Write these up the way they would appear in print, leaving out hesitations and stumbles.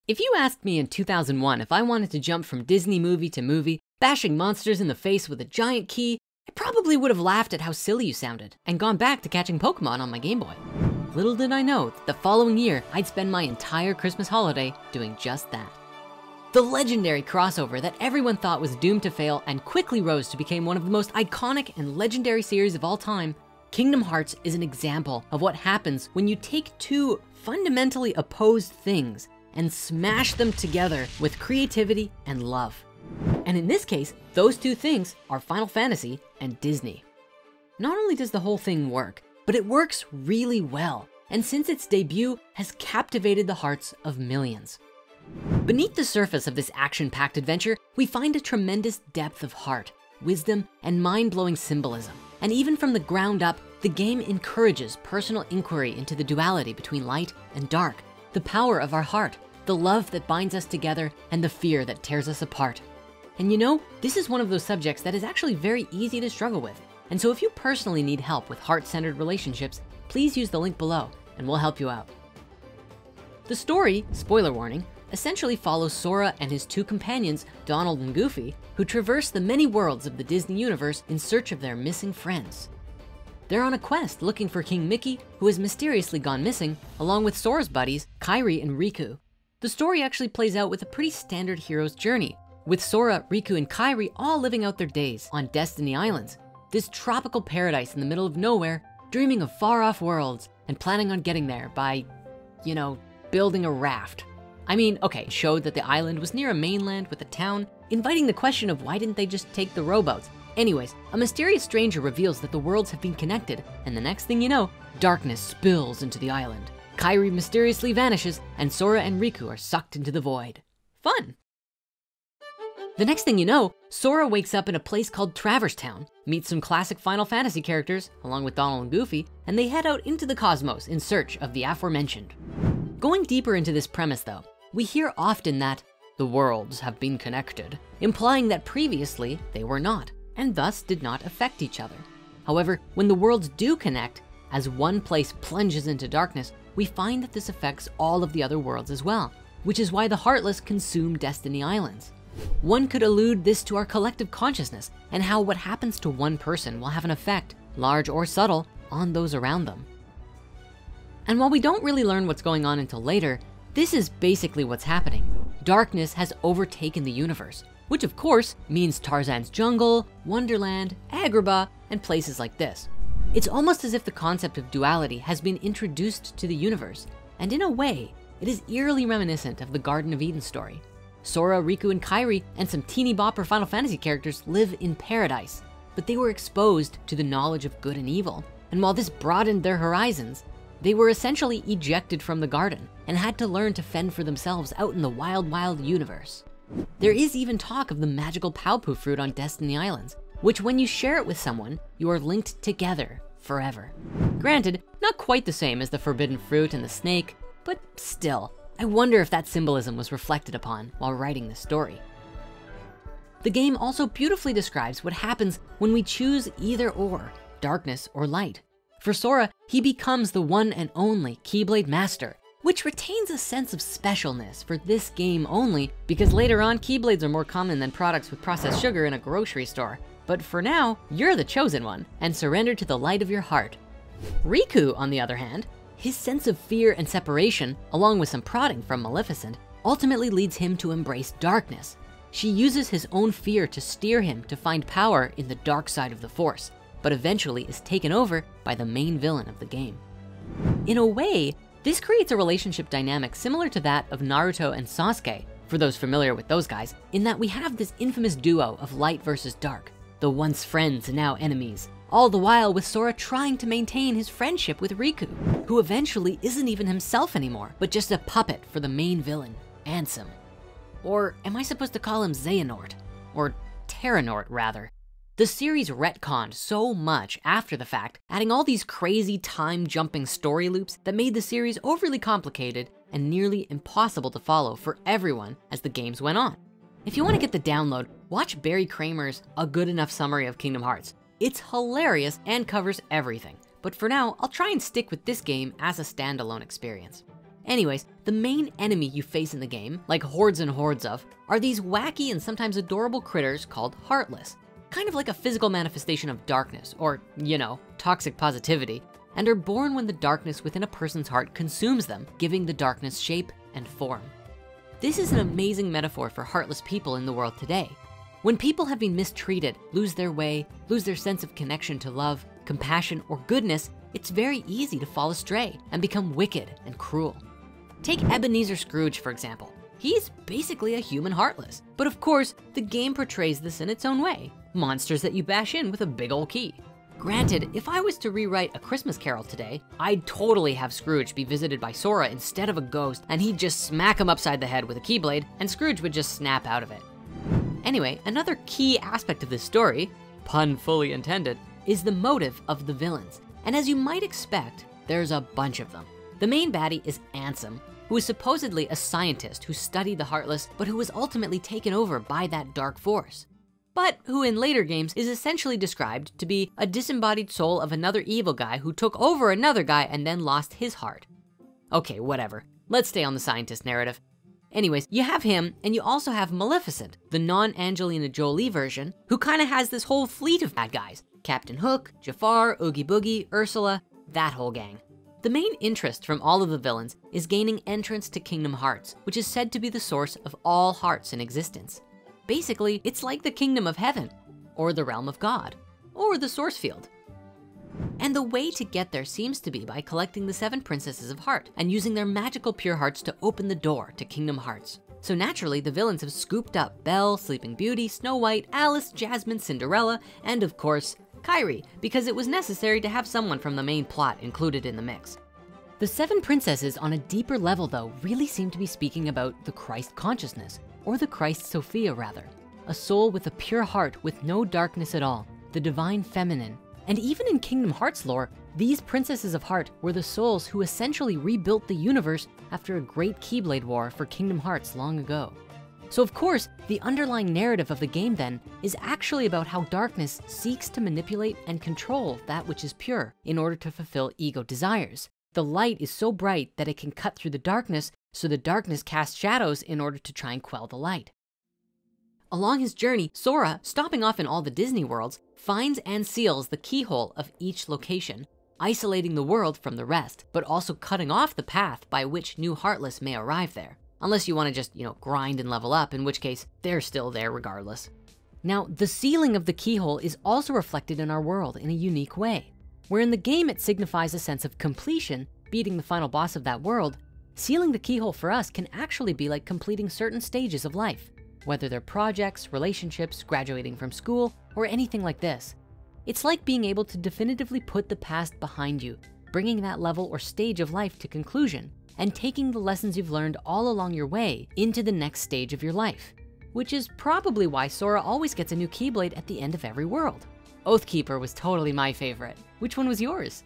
If you asked me in 2001 if I wanted to jump from Disney movie to movie, bashing monsters in the face with a giant key, I probably would have laughed at how silly you sounded and gone back to catching Pokemon on my Game Boy. Little did I know that the following year, I'd spend my entire Christmas holiday doing just that. The legendary crossover that everyone thought was doomed to fail and quickly rose to become one of the most iconic and legendary series of all time, Kingdom Hearts is an example of what happens when you take two fundamentally opposed things and smash them together with creativity and love. And in this case, those two things are Final Fantasy and Disney. Not only does the whole thing work, but it works really well. And since its debut has captivated the hearts of millions. Beneath the surface of this action-packed adventure, we find a tremendous depth of heart, wisdom, and mind-blowing symbolism. And even from the ground up, the game encourages personal inquiry into the duality between light and dark, the power of our heart, the love that binds us together, and the fear that tears us apart. And you know, this is one of those subjects that is actually very easy to struggle with. And so if you personally need help with heart-centered relationships, please use the link below and we'll help you out. The story, spoiler warning, essentially follows Sora and his two companions, Donald and Goofy, who traverse the many worlds of the Disney universe in search of their missing friends. They're on a quest looking for King Mickey, who has mysteriously gone missing, along with Sora's buddies, Kairi and Riku. The story actually plays out with a pretty standard hero's journey, with Sora, Riku, and Kairi all living out their days on Destiny Islands, this tropical paradise in the middle of nowhere, dreaming of far-off worlds and planning on getting there by, you know, building a raft. I mean, okay, it showed that the island was near a mainland with a town, inviting the question of why didn't they just take the rowboats? Anyways, a mysterious stranger reveals that the worlds have been connected, and the next thing you know, darkness spills into the island. Kairi mysteriously vanishes, and Sora and Riku are sucked into the void. Fun. The next thing you know, Sora wakes up in a place called Traverse Town, meets some classic Final Fantasy characters, along with Donald and Goofy, and they head out into the cosmos in search of the aforementioned. Going deeper into this premise though, we hear often that the worlds have been connected, implying that previously they were not, and thus did not affect each other. However, when the worlds do connect, as one place plunges into darkness, we find that this affects all of the other worlds as well, which is why the Heartless consume Destiny Islands. One could allude this to our collective consciousness and how what happens to one person will have an effect, large or subtle, on those around them. And while we don't really learn what's going on until later, this is basically what's happening. Darkness has overtaken the universe, which of course means Tarzan's jungle, Wonderland, Agrabah, and places like this. It's almost as if the concept of duality has been introduced to the universe. And in a way, it is eerily reminiscent of the Garden of Eden story. Sora, Riku, and Kairi, and some teeny bopper Final Fantasy characters live in paradise, but they were exposed to the knowledge of good and evil. And while this broadened their horizons, they were essentially ejected from the garden and had to learn to fend for themselves out in the wild, wild universe. There is even talk of the magical Paopu fruit on Destiny Islands, which when you share it with someone, you are linked together forever. Granted, not quite the same as the forbidden fruit and the snake, but still, I wonder if that symbolism was reflected upon while writing this story. The game also beautifully describes what happens when we choose either or, darkness or light. For Sora, he becomes the one and only Keyblade Master, which retains a sense of specialness for this game only because later on, Keyblades are more common than products with processed sugar in a grocery store. But for now, you're the chosen one and surrender to the light of your heart. Riku, on the other hand, his sense of fear and separation, along with some prodding from Maleficent, ultimately leads him to embrace darkness. She uses his own fear to steer him to find power in the dark side of the Force, but eventually is taken over by the main villain of the game. In a way, this creates a relationship dynamic similar to that of Naruto and Sasuke, for those familiar with those guys, in that we have this infamous duo of light versus dark, the once friends and now enemies, all the while with Sora trying to maintain his friendship with Riku, who eventually isn't even himself anymore, but just a puppet for the main villain, Ansem. Or am I supposed to call him Xehanort? Or Terranort rather. The series retconned so much after the fact, adding all these crazy time-jumping story loops that made the series overly complicated and nearly impossible to follow for everyone as the games went on. If you wanna get the download, watch Barry Kramer's A Good Enough Summary of Kingdom Hearts. It's hilarious and covers everything. But for now, I'll try and stick with this game as a standalone experience. Anyways, the main enemy you face in the game, like hordes and hordes of, are these wacky and sometimes adorable critters called Heartless. Kind of like a physical manifestation of darkness, or, toxic positivity, and are born when the darkness within a person's heart consumes them, giving the darkness shape and form. This is an amazing metaphor for heartless people in the world today. When people have been mistreated, lose their way, lose their sense of connection to love, compassion, or goodness, it's very easy to fall astray and become wicked and cruel. Take Ebenezer Scrooge, for example. He's basically a human heartless, but of course, the game portrays this in its own way. Monsters that you bash in with a big old key. Granted, if I was to rewrite A Christmas Carol today, I'd totally have Scrooge be visited by Sora instead of a ghost, and he'd just smack him upside the head with a keyblade, and Scrooge would just snap out of it. Anyway, another key aspect of this story, pun fully intended, is the motive of the villains. And as you might expect, there's a bunch of them. The main baddie is Ansem, who is supposedly a scientist who studied the Heartless, but who was ultimately taken over by that dark force. But who in later games is essentially described to be a disembodied soul of another evil guy who took over another guy and then lost his heart. Okay, whatever. Let's stay on the scientist narrative. Anyways, you have him, and you also have Maleficent, the non-Angelina Jolie version, who kind of has this whole fleet of bad guys. Captain Hook, Jafar, Oogie Boogie, Ursula, that whole gang. The main interest from all of the villains is gaining entrance to Kingdom Hearts, which is said to be the source of all hearts in existence. Basically, it's like the kingdom of heaven, or the realm of God, or the source field. And the way to get there seems to be by collecting the 7 princesses of heart and using their magical pure hearts to open the door to Kingdom Hearts. So naturally, the villains have scooped up Belle, Sleeping Beauty, Snow White, Alice, Jasmine, Cinderella, and of course, Kairi, because it was necessary to have someone from the main plot included in the mix. The 7 princesses on a deeper level though really seem to be speaking about the Christ consciousness, or the Christ Sophia rather, a soul with a pure heart with no darkness at all, the divine feminine. And even in Kingdom Hearts lore, these princesses of heart were the souls who essentially rebuilt the universe after a great Keyblade war for Kingdom Hearts long ago. So of course, the underlying narrative of the game then is actually about how darkness seeks to manipulate and control that which is pure in order to fulfill ego desires. The light is so bright that it can cut through the darkness, so the darkness casts shadows in order to try and quell the light. Along his journey, Sora, stopping off in all the Disney worlds, finds and seals the keyhole of each location, isolating the world from the rest, but also cutting off the path by which new Heartless may arrive there. Unless you wanna just, grind and level up, in which case they're still there regardless. Now, the sealing of the keyhole is also reflected in our world in a unique way. Where in the game it signifies a sense of completion, beating the final boss of that world, sealing the keyhole for us can actually be like completing certain stages of life, whether they're projects, relationships, graduating from school, or anything like this. It's like being able to definitively put the past behind you, bringing that level or stage of life to conclusion, and taking the lessons you've learned all along your way into the next stage of your life, which is probably why Sora always gets a new Keyblade at the end of every world. Oathkeeper was totally my favorite. Which one was yours?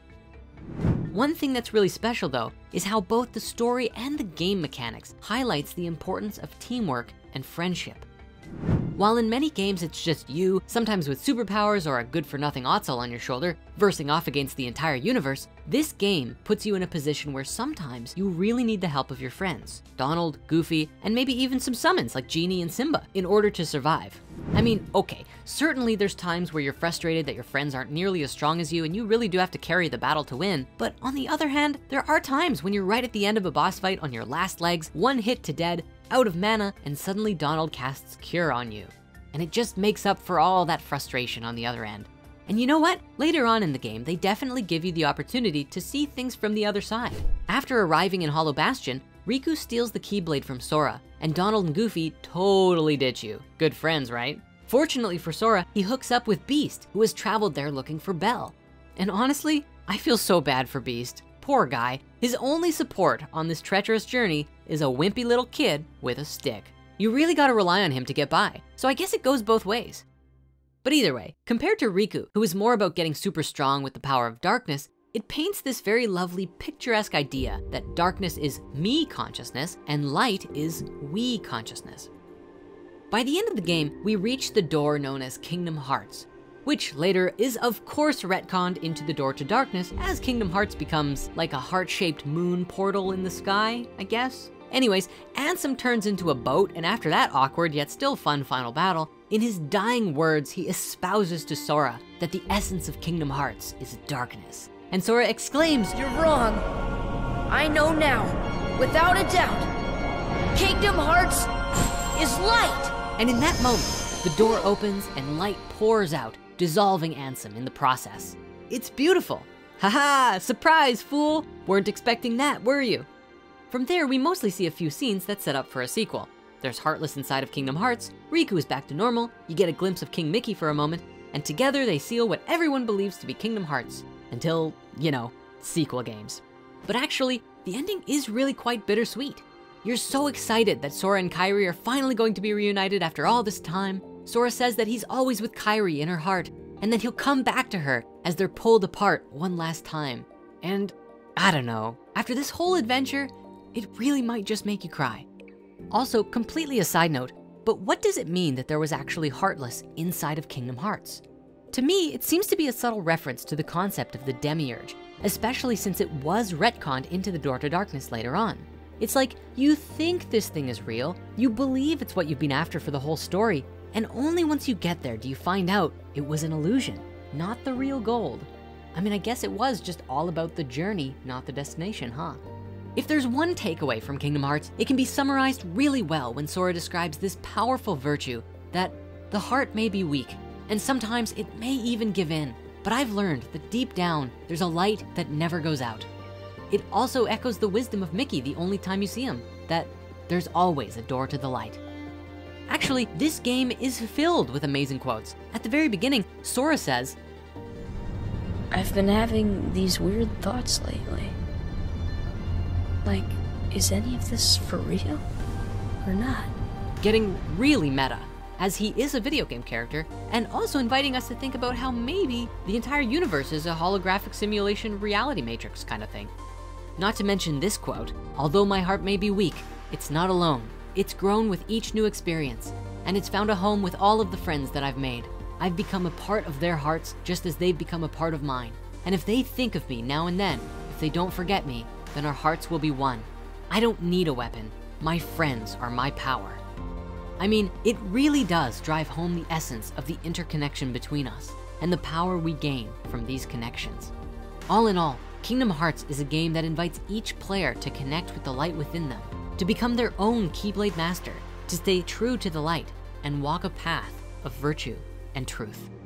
One thing that's really special though, is how both the story and the game mechanics highlights the importance of teamwork and friendship. While in many games it's just you, sometimes with superpowers or a good-for-nothing Ottsel on your shoulder, versing off against the entire universe, this game puts you in a position where sometimes you really need the help of your friends, Donald, Goofy, and maybe even some summons like Genie and Simba in order to survive. I mean, okay, certainly there's times where you're frustrated that your friends aren't nearly as strong as you and you really do have to carry the battle to win. But on the other hand, there are times when you're right at the end of a boss fight on your last legs, one hit to dead, out of mana, and suddenly Donald casts Cure on you. And it just makes up for all that frustration on the other end. And you know what? Later on in the game, they definitely give you the opportunity to see things from the other side. After arriving in Hollow Bastion, Riku steals the Keyblade from Sora, and Donald and Goofy totally ditch you. Good friends, right? Fortunately for Sora, he hooks up with Beast, who has traveled there looking for Belle. And honestly, I feel so bad for Beast. Poor guy. His only support on this treacherous journey is a wimpy little kid with a stick. You really gotta rely on him to get by, so I guess it goes both ways. But either way, compared to Riku, who is more about getting super strong with the power of darkness, it paints this very lovely picturesque idea that darkness is me consciousness and light is we consciousness. By the end of the game, we reach the door known as Kingdom Hearts. which later is of course retconned into the Door to Darkness as Kingdom Hearts becomes like a heart-shaped moon portal in the sky, I guess. Anyways, Ansem turns into a boat, and after that awkward yet still fun final battle, in his dying words, he espouses to Sora that the essence of Kingdom Hearts is darkness. And Sora exclaims, "You're wrong. I know now, without a doubt, Kingdom Hearts is light." And in that moment, the door opens and light pours out, dissolving Ansem in the process. It's beautiful. Haha, surprise, fool. Weren't expecting that, were you? From there, we mostly see a few scenes that set up for a sequel. There's Heartless inside of Kingdom Hearts, Riku is back to normal, you get a glimpse of King Mickey for a moment, and together they seal what everyone believes to be Kingdom Hearts. Until, you know, sequel games. But actually, the ending is really quite bittersweet. You're so excited that Sora and Kairi are finally going to be reunited after all this time. Sora says that he's always with Kairi in her heart, and that he'll come back to her as they're pulled apart one last time. And I don't know, after this whole adventure, it really might just make you cry. Also, completely a side note, but what does it mean that there was actually Heartless inside of Kingdom Hearts? To me, it seems to be a subtle reference to the concept of the Demiurge, especially since it was retconned into the Door to Darkness later on. It's like, you think this thing is real, you believe it's what you've been after for the whole story, and only once you get there do you find out it was an illusion, not the real gold. I mean, I guess it was just all about the journey, not the destination, huh? If there's one takeaway from Kingdom Hearts, it can be summarized really well when Sora describes this powerful virtue that the heart may be weak, and sometimes it may even give in, but I've learned that deep down, there's a light that never goes out. It also echoes the wisdom of Mickey the only time you see him, that there's always a door to the light. Actually, this game is filled with amazing quotes. At the very beginning, Sora says, "I've been having these weird thoughts lately. Like, is any of this for real or not?" Getting really meta, as he is a video game character, and also inviting us to think about how maybe the entire universe is a holographic simulation reality matrix kind of thing. Not to mention this quote, "Although my heart may be weak, it's not alone. It's grown with each new experience, and it's found a home with all of the friends that I've made. I've become a part of their hearts just as they've become a part of mine. And if they think of me now and then, if they don't forget me, then our hearts will be one. I don't need a weapon. My friends are my power." I mean, it really does drive home the essence of the interconnection between us and the power we gain from these connections. All in all, Kingdom Hearts is a game that invites each player to connect with the light within them, to become their own Keyblade master, to stay true to the light and walk a path of virtue and truth.